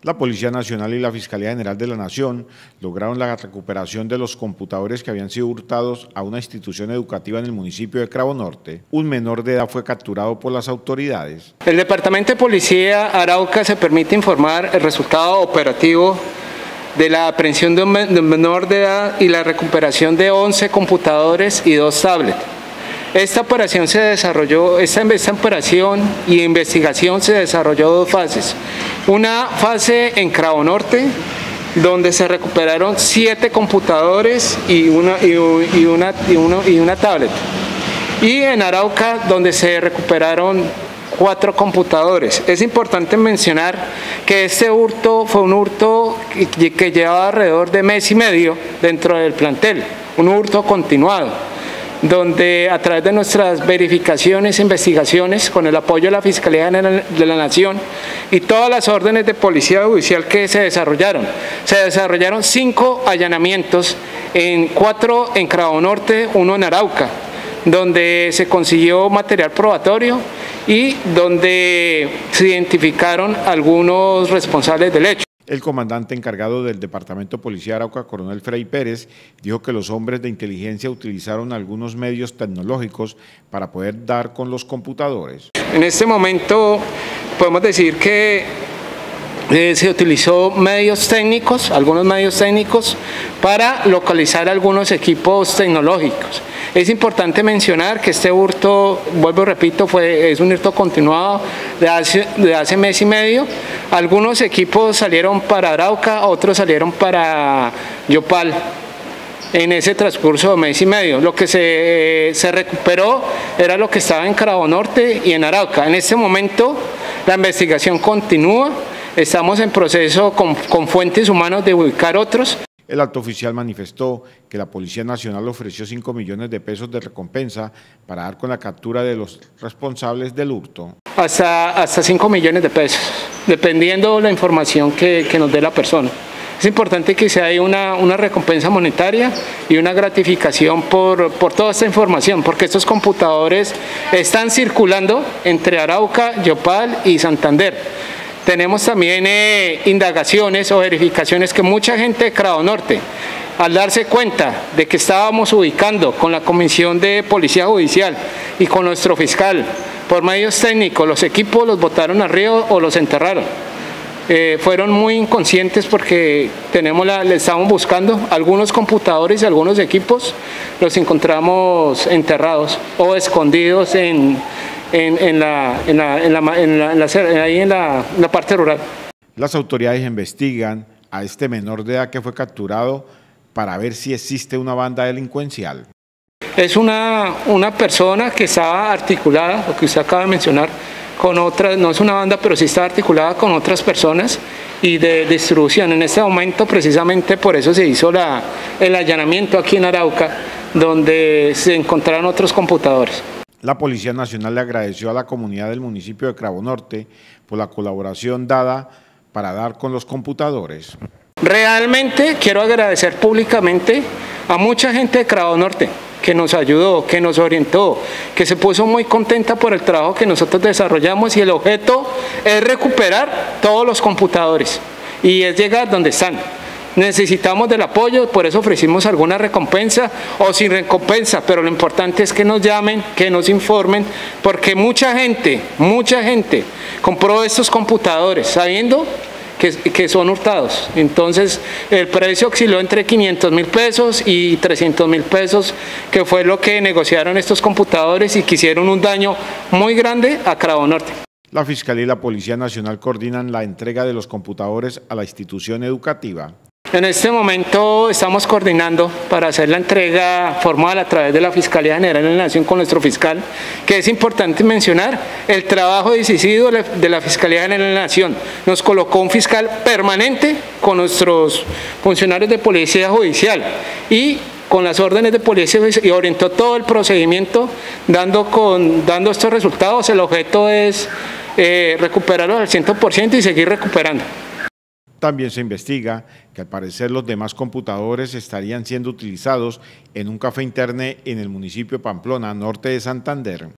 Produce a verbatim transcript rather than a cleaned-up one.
La Policía Nacional y la Fiscalía General de la Nación lograron la recuperación de los computadores que habían sido hurtados a una institución educativa en el municipio de Cravo Norte. Un menor de edad fue capturado por las autoridades. El Departamento de Policía Arauca se permite informar el resultado operativo de la aprehensión de un menor de edad y la recuperación de once computadores y dos tablets. Esta operación se desarrolló, esta, esta operación y investigación se desarrolló dos fases. Una fase en Cravo Norte, donde se recuperaron siete computadores y una, y, y una, y uno, y una tablet. Y en Arauca, donde se recuperaron cuatro computadores. Es importante mencionar que este hurto fue un hurto que, que llevaba alrededor de mes y medio dentro del plantel, un hurto continuado, donde a través de nuestras verificaciones e investigaciones, con el apoyo de la Fiscalía General de la Nación y todas las órdenes de policía judicial que se desarrollaron, se desarrollaron cinco allanamientos, en cuatro en Cravo Norte, uno en Arauca, donde se consiguió material probatorio y donde se identificaron algunos responsables del hecho. El comandante encargado del Departamento Policía Arauca, coronel Frei Pérez, dijo que los hombres de inteligencia utilizaron algunos medios tecnológicos para poder dar con los computadores. En este momento podemos decir que eh, se utilizó medios técnicos, algunos medios técnicos, para localizar algunos equipos tecnológicos. Es importante mencionar que este hurto, vuelvo y repito, fue, es un hurto continuado de hace, de hace mes y medio. Algunos equipos salieron para Arauca, otros salieron para Yopal en ese transcurso de mes y medio. Lo que se, se recuperó era lo que estaba en Cravo Norte y en Arauca. En este momento la investigación continúa, estamos en proceso con, con fuentes humanas de ubicar otros. El alto oficial manifestó que la Policía Nacional ofreció cinco millones de pesos de recompensa para dar con la captura de los responsables del hurto. Hasta, hasta cinco millones de pesos, dependiendo de la información que, que nos dé la persona. Es importante que se haya una, una recompensa monetaria y una gratificación por, por toda esta información, porque estos computadores están circulando entre Arauca, Yopal y Santander. Tenemos también eh, indagaciones o verificaciones que mucha gente de Cravo Norte, al darse cuenta de que estábamos ubicando con la Comisión de Policía Judicial y con nuestro fiscal, por medios técnicos, los equipos los botaron al río o los enterraron. Eh, fueron muy inconscientes porque tenemos la, le estábamos buscando algunos computadores y algunos equipos, los encontramos enterrados o escondidos en... En, en, la, en, la, en, la, en, la, en, la, ahí en, la, en la parte rural. Las autoridades investigan a este menor de edad que fue capturado para ver si existe una banda delincuencial. Es una, una persona que estaba articulada, lo que usted acaba de mencionar, con otras, no es una banda, pero sí está articulada con otras personas y de distribución. En este momento, precisamente por eso se hizo la, el allanamiento aquí en Arauca, donde se encontraron otros computadores. La Policía Nacional le agradeció a la comunidad del municipio de Cravo Norte por la colaboración dada para dar con los computadores. Realmente quiero agradecer públicamente a mucha gente de Cravo Norte que nos ayudó, que nos orientó, que se puso muy contenta por el trabajo que nosotros desarrollamos, y el objeto es recuperar todos los computadores y es llegar donde están. Necesitamos del apoyo, por eso ofrecimos alguna recompensa o sin recompensa, pero lo importante es que nos llamen, que nos informen, porque mucha gente, mucha gente compró estos computadores sabiendo que, que son hurtados. Entonces el precio osciló entre quinientos mil pesos y trescientos mil pesos, que fue lo que negociaron estos computadores y que hicieron un daño muy grande a Cravo Norte. La Fiscalía y la Policía Nacional coordinan la entrega de los computadores a la institución educativa. En este momento estamos coordinando para hacer la entrega formal a través de la Fiscalía General de la Nación con nuestro fiscal, que es importante mencionar el trabajo decisivo de la Fiscalía General de la Nación. Nos colocó un fiscal permanente con nuestros funcionarios de Policía Judicial y con las órdenes de policía, y orientó todo el procedimiento dando, con, dando estos resultados. El objeto es eh, recuperarlos al cien por ciento y seguir recuperando. También se investiga que al parecer los demás computadores estarían siendo utilizados en un café internet en el municipio de Pamplona, norte de Santander.